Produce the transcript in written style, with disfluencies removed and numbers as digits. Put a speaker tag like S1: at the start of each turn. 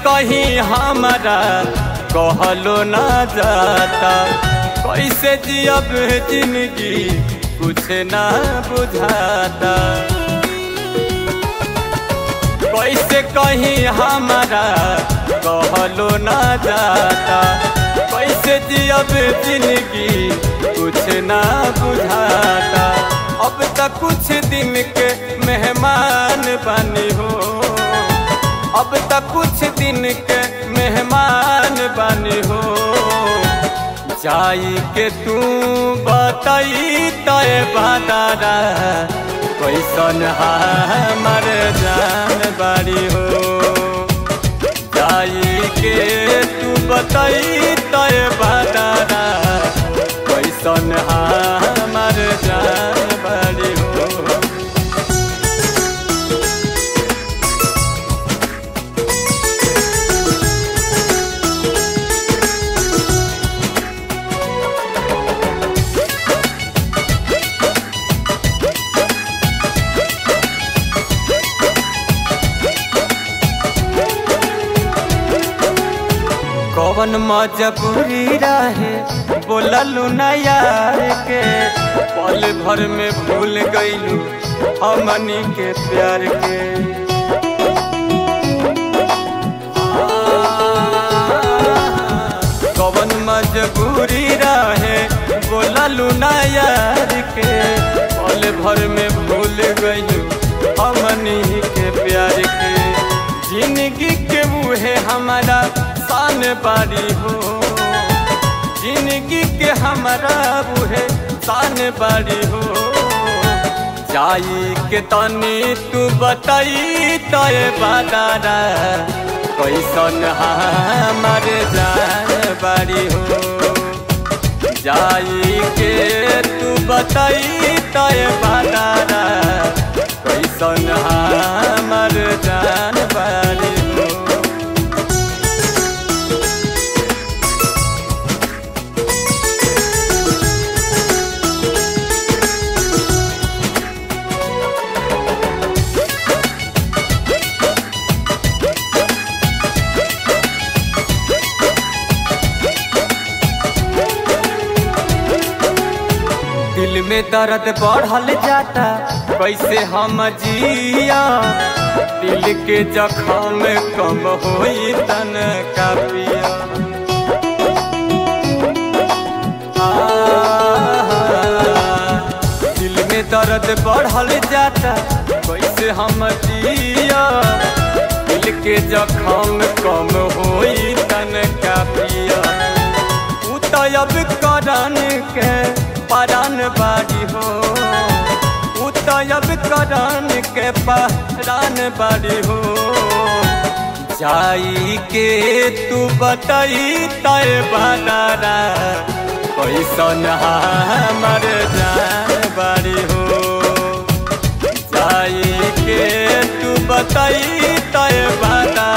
S1: कहीं हमारा कहलो न जाता, कैसे जियब जिंदगी कुछ ना बुझाता। कैसे कहीं हमारा कहलो न जाता, कैसे जियब जिंदगी कुछ ना बुझाता। अब तक कुछ दिन के मेहमान बनी हो, अब तक कुछ दिन के मेहमान बनी हो। जाई के तू बताई तय बादारा, कैसन हमर जान बाड़ी हो। जाई के तू बताई तय बादारा, कैसन हमर जान बाड़ी हो। कौन मजबूरी रहे बोललू न यार के, पल भर में भूल गईलू हमनी के प्यार के। कौन मजबूरी रहे बोललू न यार के, पल भर में भूल गईलू हमनी के प्यार के। जिंदगी के मुहे हमारा शान बाड़ी हो, जिंदगी के हमारा बुहे शान बाड़ी हो। जाई के तनी तू बताई तय बादारा, कैसन हमार जान बाड़ी हो। जाई के तू बताई तय बादारा, कैसन हमार जान बाड़ी हो। दिल में दर्द बढ़ल जाता, कैसे हम जिया। दिल के जख्म कम होई तन का पिया। दिल में दर्द बढ़ल जाता, कैसे हम जिया। दिल के जख्म कम होई तन का पिया। उतयब करन के परान बाड़ी हो, उतयब करन के परान बाड़ी हो। जाई के तू बताई तय बादारा, कैसन हमर जान बाड़ी हो। जाई के तू बताई तय बादारा,